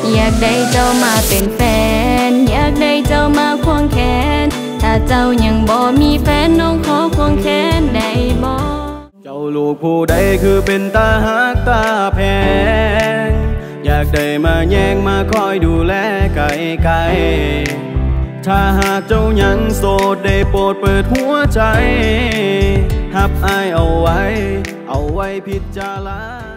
อยากได้เจ้ามาเป็นแฟนอยากได้เจ้ามาควงแขนถ้าเจ้ายังบ่มีแฟนน้องขอควงแขนได้บ่เจ้าลูกผู้ใดคือเป็นตาหักตาแพงอยากได้มาแย่งมาคอยดูแลไกลๆถ้าหากเจ้ายังโสดได้โปรดเปิดหัวใจหับอายเอาไว้พิจารณา